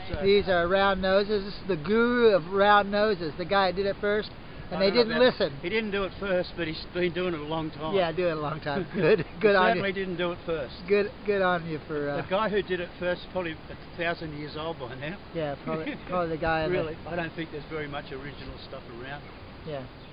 So These are round noses. This is the guru of round noses, the guy who did it first, and they didn't listen. He didn't do it first, but he's been doing it a long time. Yeah, doing it a long time. Good, good on you. Certainly didn't do it first. Good on you for. The guy who did it first is probably 1,000 years old by now. Yeah, probably the guy. Really, I don't think there's very much original stuff around. Yeah.